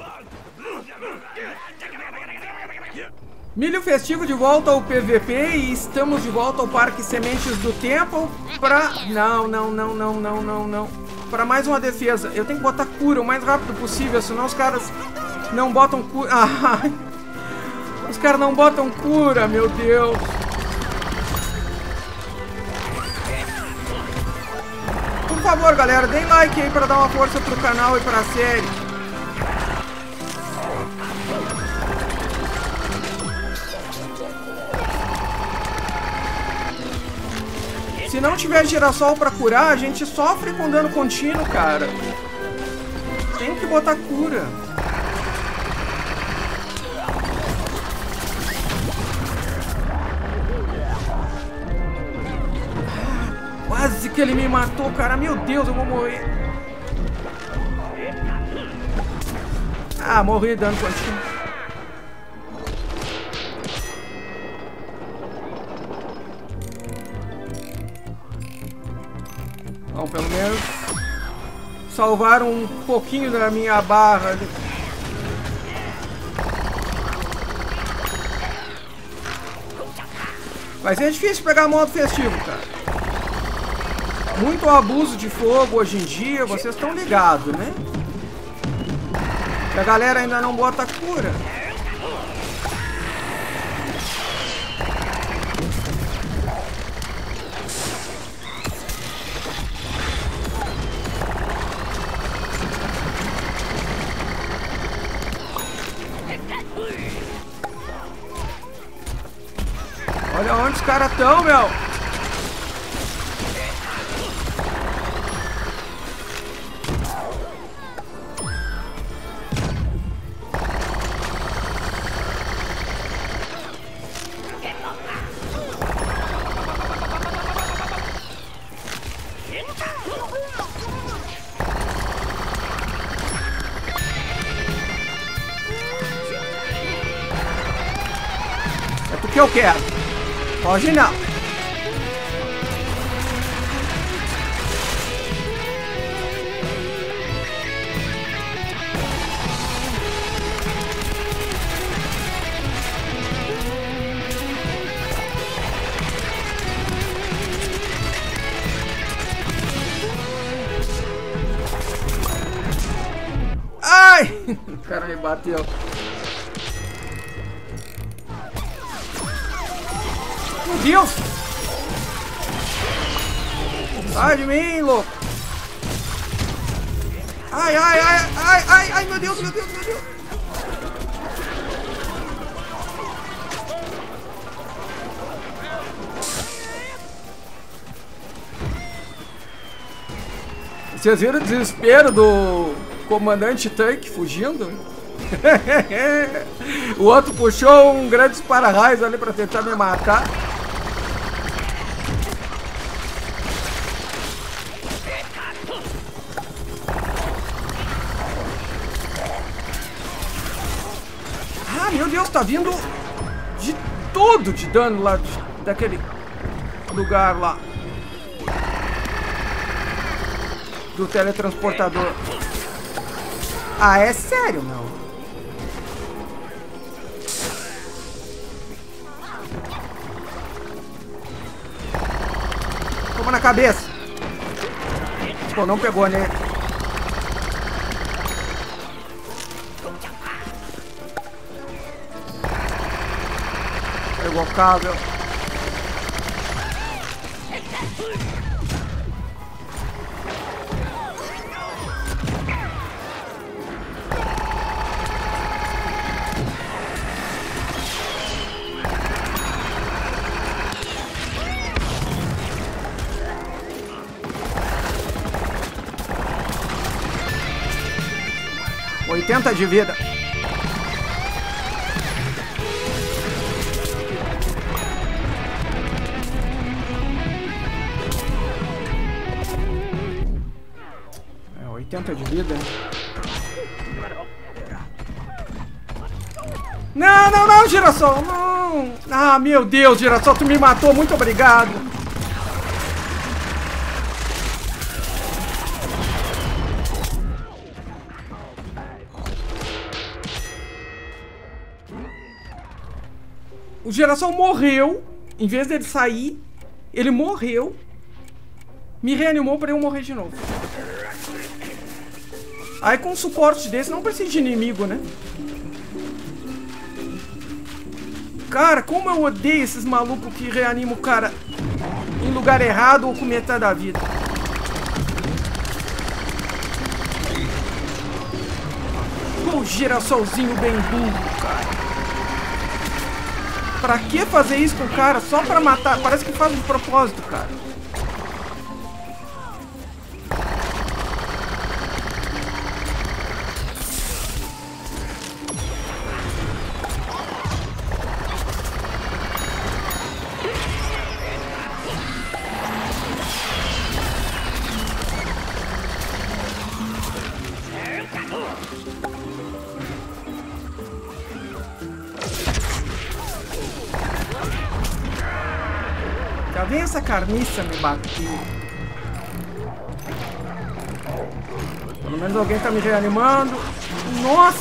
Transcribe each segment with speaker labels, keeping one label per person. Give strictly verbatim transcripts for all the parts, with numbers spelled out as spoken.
Speaker 1: Milho Festivo de volta ao P V P e estamos de volta ao Parque Sementes do Tempo pra... Não, não, não, não, não, não, não. Pra mais uma defesa. Eu tenho que botar cura o mais rápido possível, senão os caras não botam cura. Ah, os caras não botam cura, meu Deus. Por favor, galera, deem like aí pra dar uma força pro canal e pra série. Se não tiver girassol pra curar, a gente sofre com dano contínuo, cara. Tem que botar cura. Ah, quase que ele me matou, cara. Meu Deus, eu vou morrer. Ah, morri dano contínuo. Bom, pelo menos salvaram um pouquinho da minha barra ali. Mas é difícil pegar modo festivo, cara. Muito abuso de fogo hoje em dia, vocês estão ligados, né? Que a galera ainda não bota cura. Olha onde os caras estão, meu! É porque eu quero. Hoje não. Ai! O cara me bateu. Meu Deus! Sai de mim, louco! Ai, ai, ai, ai, ai, ai, meu Deus, meu Deus, meu Deus! Vocês viram o desespero do comandante tanque fugindo? O outro puxou um grande para-raios ali pra tentar me matar. Ah, meu Deus, tá vindo de tudo de dano lá de, daquele lugar lá. Do teletransportador. Ah, é sério, meu? Toma na cabeça. Pô, não pegou, né? Pegou o cabo. oitenta de vida. É, oitenta de vida. Não, não, não, Girassol, não. Ah, meu Deus, Girassol, tu me matou, muito obrigado. O Girassol morreu. Em vez dele sair, ele morreu. Me reanimou pra eu morrer de novo. Aí com um suporte desse não precisa de inimigo, né? Cara, como eu odeio esses malucos que reanimam o cara em lugar errado ou com metade da vida. O girassolzinho bem burro, cara. Pra que fazer isso com o cara? Só pra matar? Parece que faz de propósito, cara. Já vem essa carniça me bater. Pelo menos alguém tá me reanimando. Nossa!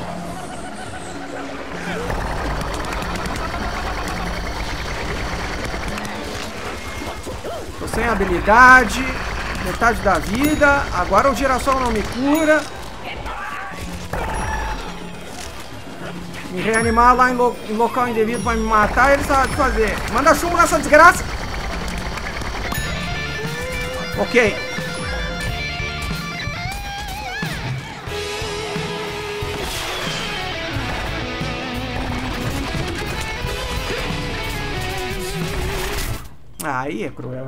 Speaker 1: Tô sem habilidade. Metade da vida. Agora o girassol não me cura. Me reanimar lá em, lo em local indevido pra me matar, ele sabe fazer. Manda chumbo nessa desgraça. Ok. Aí é cruel.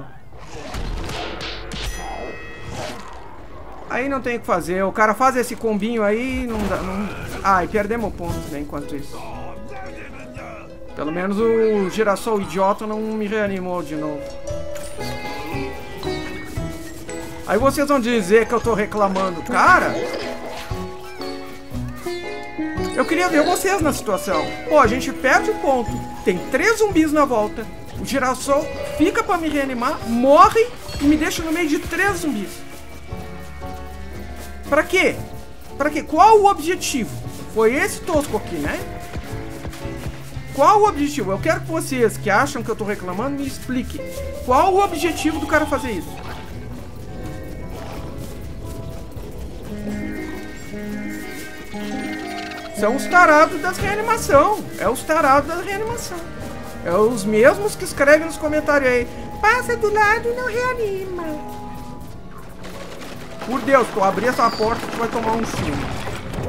Speaker 1: Aí não tem o que fazer. O cara faz esse combinho aí, não dá. Não... Ah, e perdemos pontos, né, enquanto isso. Pelo menos o girassol idiota não me reanimou de novo. Aí vocês vão dizer que eu tô reclamando. Cara, eu queria ver vocês na situação. Pô, a gente perde o ponto. Tem três zumbis na volta. O girassol fica pra me reanimar, morre e me deixa no meio de três zumbis. Pra quê? Pra quê? Qual o objetivo? Foi esse tosco aqui, né? Qual o objetivo? Eu quero que vocês que acham que eu tô reclamando me expliquem. Qual o objetivo do cara fazer isso? São os tarados das reanimação. É os tarados da reanimação. É os mesmos que escrevem nos comentários aí. Passa do lado e não reanima. Por Deus, tu abrir essa porta, tu vai tomar um chumbo.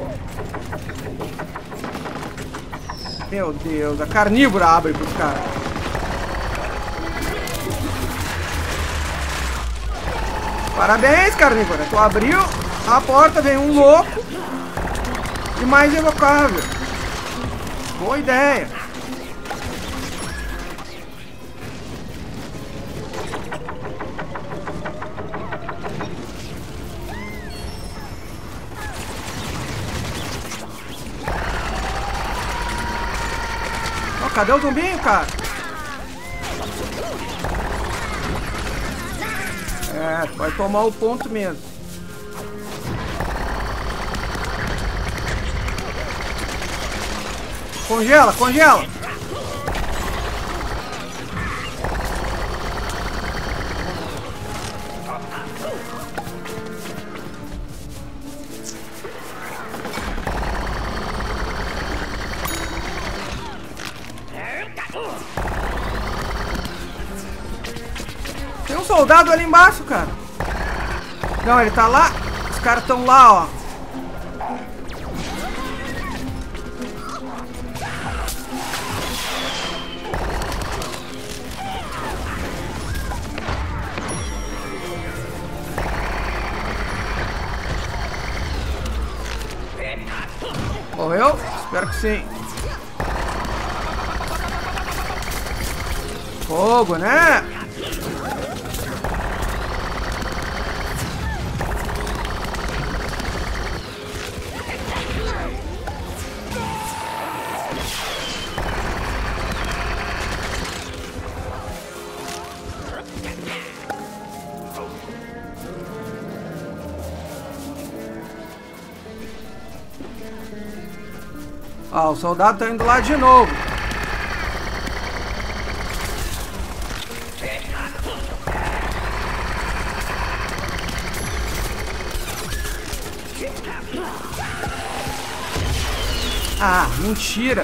Speaker 1: Meu Deus, a carnívora abre pros caras. Parabéns, carnívora. Tu abriu a porta, vem um louco e mais evocável. Boa ideia. Cadê o zumbinho, cara? É, vai tomar o ponto mesmo. Congela, congela. Tem um soldado ali embaixo, cara. Não, ele tá lá. Os caras estão lá, ó. Morreu? Espero que sim. Fogo, né? Ah, o soldado tá indo lá de novo. Ah, mentira.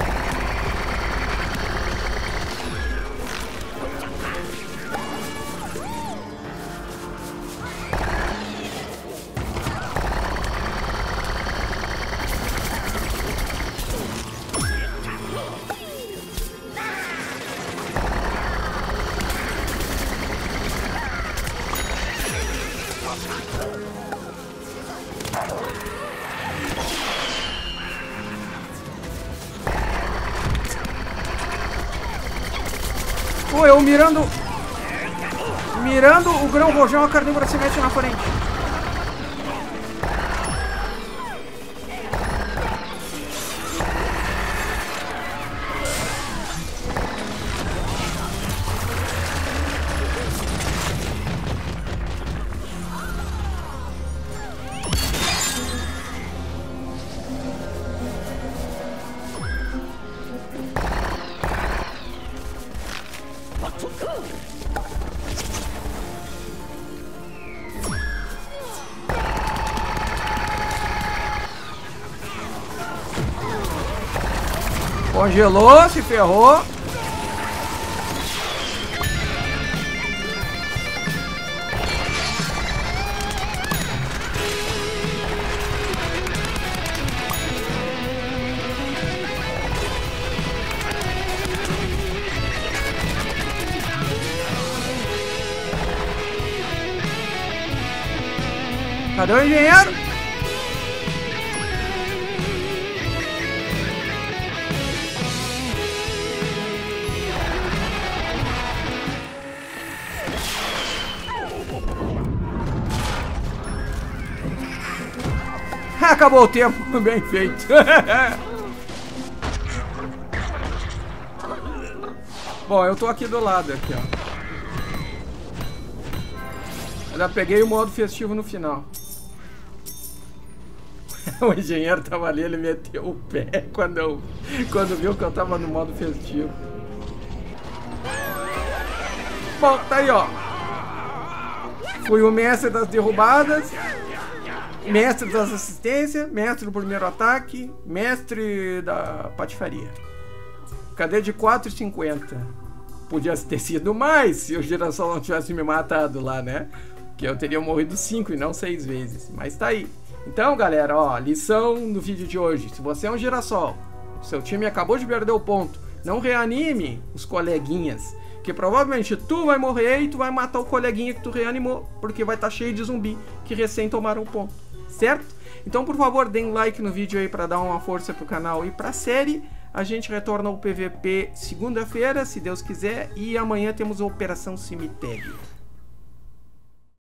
Speaker 1: Pô, eu mirando... Mirando o grão rojão, a carnívora se mete na frente. Congelou, se ferrou. Cadê o engenheiro? Acabou o tempo, bem feito. Bom, eu tô aqui do lado, aqui, ó. Eu já peguei o modo festivo no final. O engenheiro tava ali, ele meteu o pé quando, eu, quando viu que eu tava no modo festivo. Bom, tá aí, ó. Fui o mestre das derrubadas, mestre das assistências, mestre do primeiro ataque, mestre da patifaria. Cadê de quatro e cinquenta? Podia ter sido mais se o Girassol não tivesse me matado lá, né? Que eu teria morrido cinco e não seis vezes. Mas tá aí. Então, galera, ó, lição no vídeo de hoje. Se você é um Girassol, seu time acabou de perder o ponto, não reanime os coleguinhas, que provavelmente tu vai morrer e tu vai matar o coleguinha que tu reanimou, porque vai estar cheio de zumbi que recém tomaram o ponto, certo? Então, por favor, deem um like no vídeo aí para dar uma força pro canal e pra série. A gente retorna ao P V P segunda-feira, se Deus quiser, e amanhã temos a Operação Cemitério.